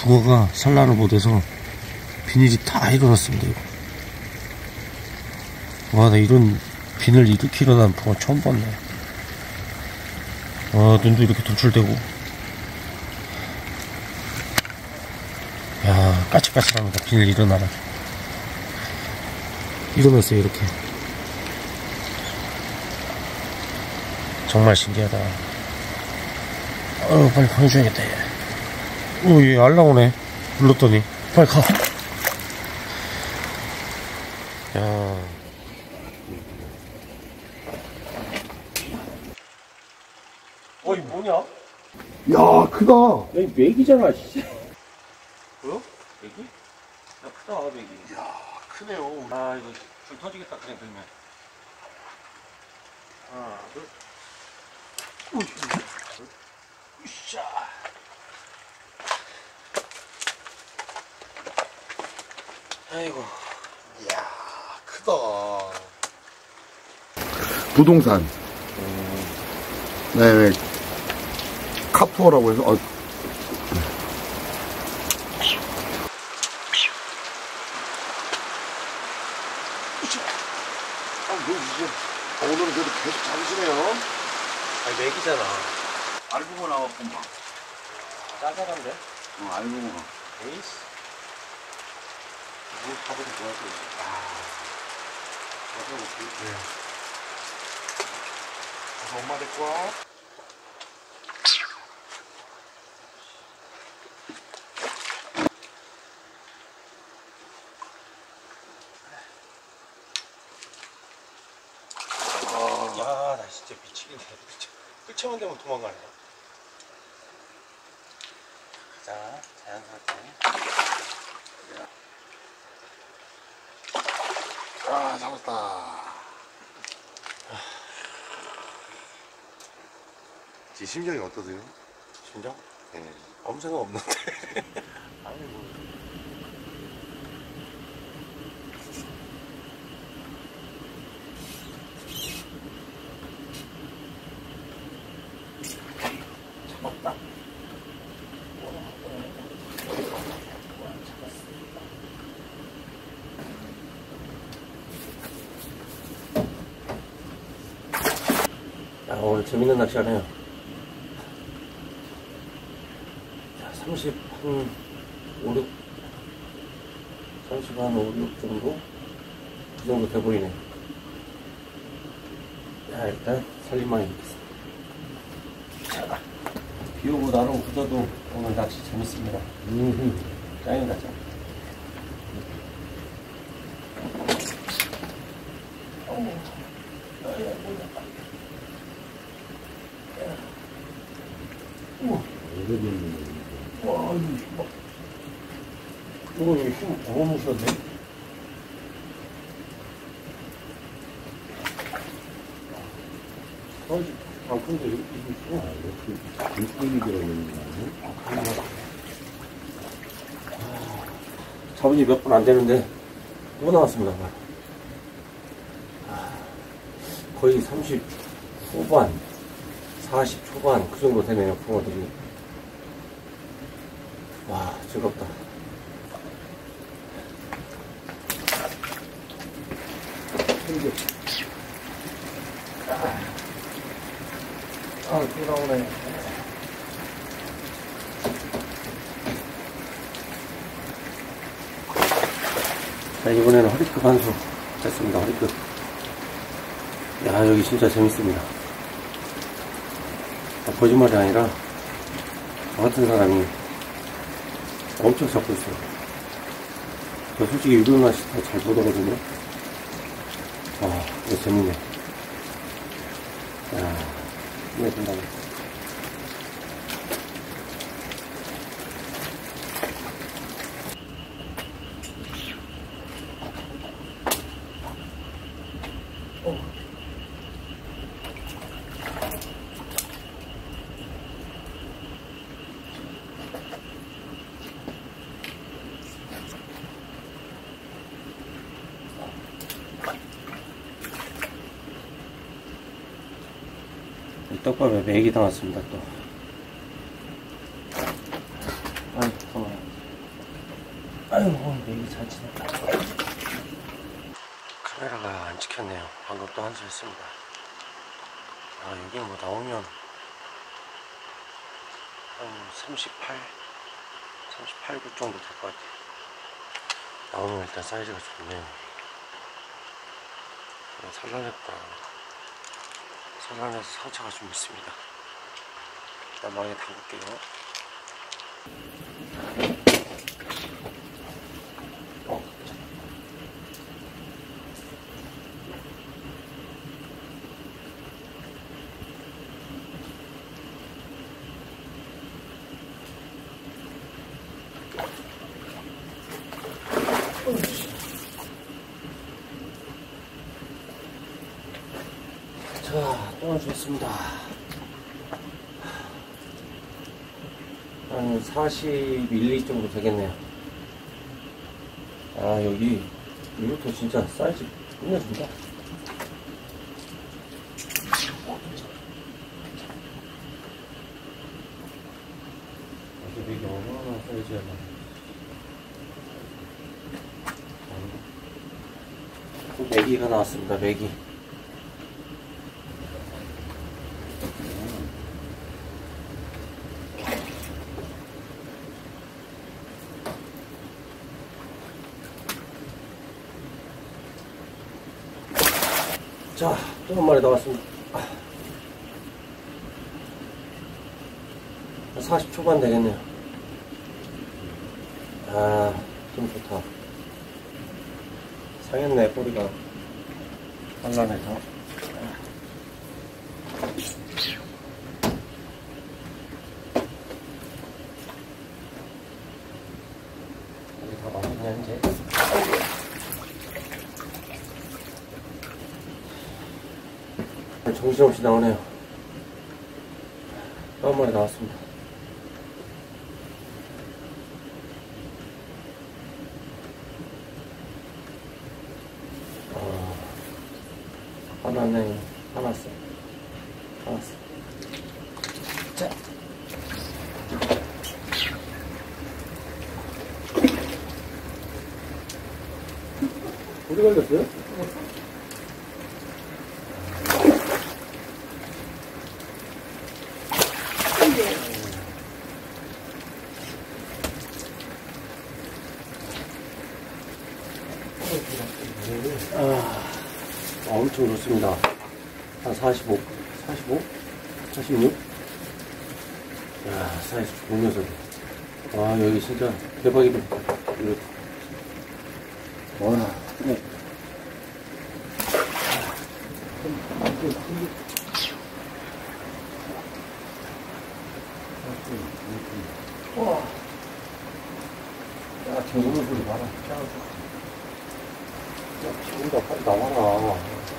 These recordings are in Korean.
붕어가 산란을 못해서 비닐이 다 일어났습니다. 이거. 와, 나 이런 비늘 이렇게 일어난 붕어 처음 봤네. 와, 눈도 이렇게 돌출되고. 야, 까칠까칠합니다. 비늘 일어나라. 일어났어요, 이렇게. 정말 신기하다. 빨리 보내줘야겠다, 얘. 얘 알 나오네. 불렀더니. 빨리 가. 야. 이 뭐냐? 야, 크다. 야, 이 메기잖아, 씨. 뭐야? 메기? 야, 크다, 메기. 야, 크네요. 아, 이거 줄 터지겠다, 그냥 들면. 하나, 둘. 으쌰. 아이고. 이야, 크다. 부동산. 네, 카푸어라고 해서, 오늘은 그래도 계속 잡으시네요. 아니, 메기잖아. 알붕어 나왔구만. 짜잘한데? 알붕어. 에이씨. 이거 밥은 뭐야, 또. 가져올게. 네. 엄마 데리고 와. 야, 나 진짜 미치겠네. 끝에만 되면 도망가네. 자, 자연스럽게. 아, 잡았다. 제 심정이 어떠세요? 심정? 네. 아무 생각 없는데. 아이고. 잡았다. 야, 오늘 재밌는 낚시 하네요. 자, 30, 한 5, 6, 30, 한 5, 6 정도? 그 정도 돼보이네. 자, 일단 살림만 해보겠습니다. 자, 비 오고 나름 굳어도 오늘 낚시 재밌습니다. 짱이다, 짱. 와, 이거 힘 어마무시한데? 근데 이거 있어. 물고기 들어있는 거 아니야? 잡은 지 몇 분 안 되는데, 또 나왔습니다. 거의 30 후반, 40 초반, 그 정도 되네요, 붕어들이. 와, 즐겁다. 또 나오네. 자, 이번에는 허리끝 한수 됐습니다. 허리끝. 야, 여기 진짜 재밌습니다. 거짓말이 아니라 저 같은 사람이 엄청 잡고 있어요. 저 솔직히 유료 낚시 다 잘 못하거든요. 와, 이거 재밌네. 야, 이거 된다. 떡밥에 맥이 나왔습니다, 또. 아이, 잠깐만. 아유, 내일 잘 지냈다. 카메라가 안 찍혔네요. 방금 또 한수했습니다. 아, 여기 뭐 나오면 한 38구 정도 될 것 같아요. 나오면 일단 사이즈가 좋네요. 산란해서 상처가 좀 있습니다. 일단 망에 담글게요. 자, 또 좋습니다. 한 41리 정도 되겠네요. 아, 여기 이것도 진짜 사이즈 끝내준다. 이게 얼마나 사이즈야. 메기가 나왔습니다. 메기. 자, 또 한 마리 나왔습니다. 40 초반 되겠네요. 아, 좀 좋다. 상했네, 꼬리가. 산란해서. 여기 다 맛있냐, 이제? 정신없이 나오네요. 또 한 마리 나왔습니다. 하나네, 하나씩. 자. 어디 걸렸어요? 엄청 좋습니다. 한 45? 46? 야, 사이즈 좋은 녀석이. 와, 여기 진짜 대박이다. 이렇게. 와, 네. 와. 야, 댕구는 소리 봐라. 야, 지금다 빨리 나와라.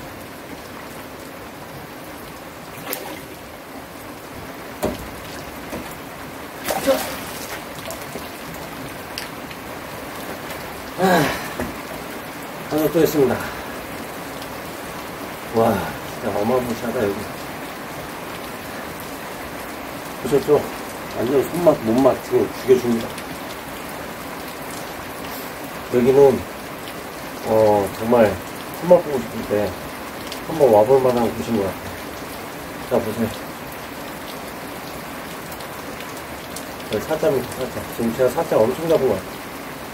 하나 또 했습니다. 와, 진짜 어마무시하다, 여기. 보셨죠? 완전 손맛, 몸맛 지금 죽여줍니다. 여기는, 정말 손맛 보고 싶을 때 한번 와볼 만한 곳인 것 같아요. 자, 보세요. 사자입니다, 사자. 지금 제가 사자 엄청 잡은 것 같아요.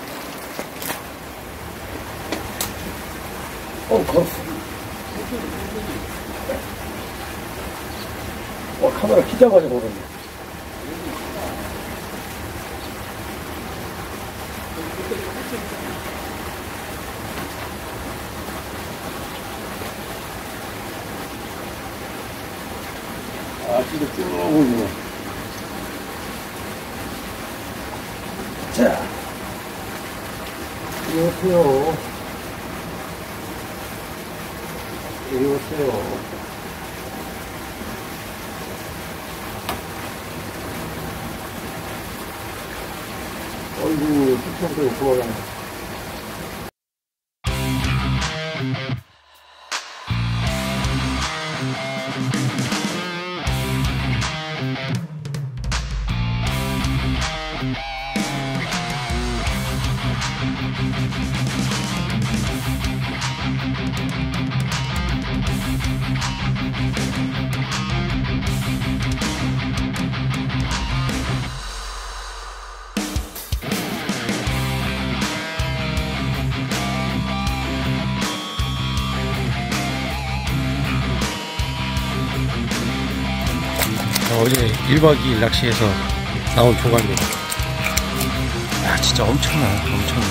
카메라 키자마자 걸었네. 아, 진짜 쭉 오네. 자, 이리 오세요. 이리 오세요. 어이구, 툭툭 도망가네. 어제 1박 2일 낚시해서 나온 조각입니다. 야, 진짜 엄청나요. 엄청나.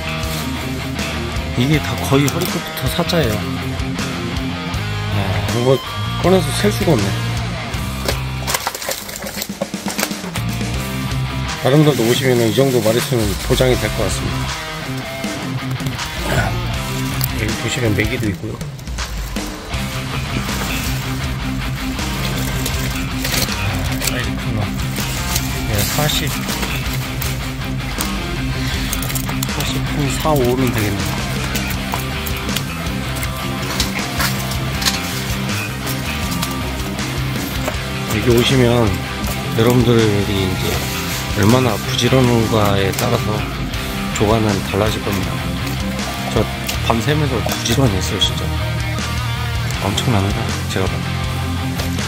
이게 다 거의 허리끝부터 사자예요. 야, 이거 꺼내서 셀 수가 없네. 다른 분들도 오시면 이 정도 마리수는 보장이 될 것 같습니다. 여기 보시면 메기도 있고요. 네, 40, 한 4, 5면 되겠네요. 여기 오시면 여러분들이 이제 얼마나 부지런한가에 따라서 조과는 달라질 겁니다. 저 밤새면서 부지런했어요, 진짜. 엄청납니다, 제가 봐도.